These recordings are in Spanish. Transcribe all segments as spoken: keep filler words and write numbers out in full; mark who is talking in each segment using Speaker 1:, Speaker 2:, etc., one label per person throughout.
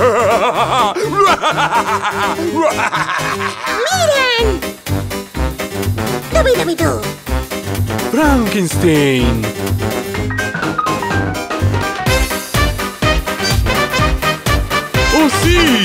Speaker 1: ¡Miren! ¡Dubi-dubi-du!
Speaker 2: Frankenstein. ¡Oh, sí!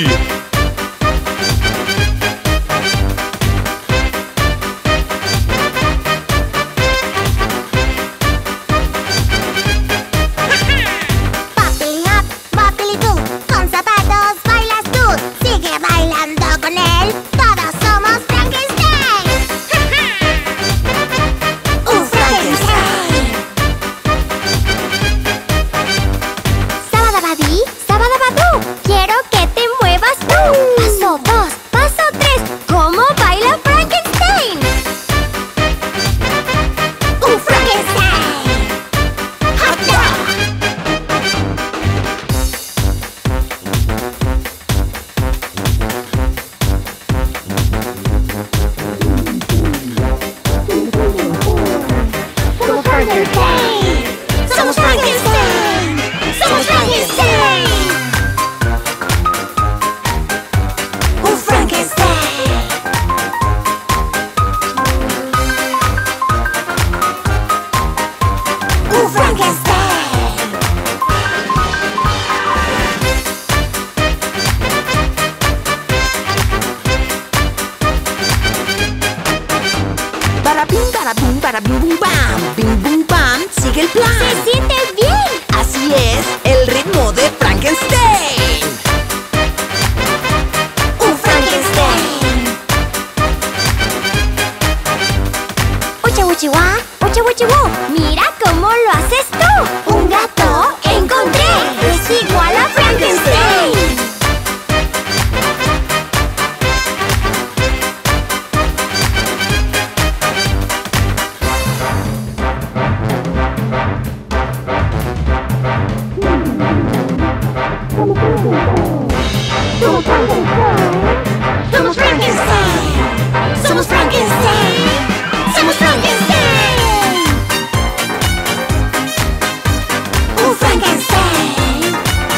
Speaker 1: ¡Mira cómo lo haces tú! ¡Un gato encontré! ¡Es igual a Frankenstein! ¡Somos Frankenstein! ¡Somos Frankenstein! ¡Somos Frankenstein! ¡Somos Frankenstein! ¡Un Frankenstein!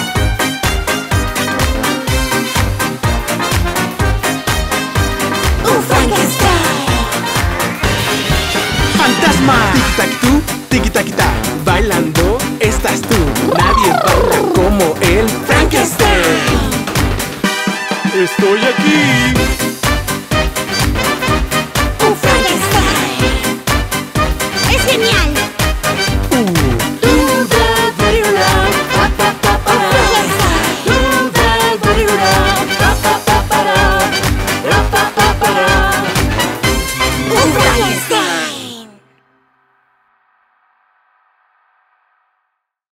Speaker 1: ¡Un Frankenstein!
Speaker 2: ¡Fantasma! Tic-tac-tú, tiki-tac-ta. Bailando estás tú. Nadie baila como el Frankenstein. ¡Estoy aquí!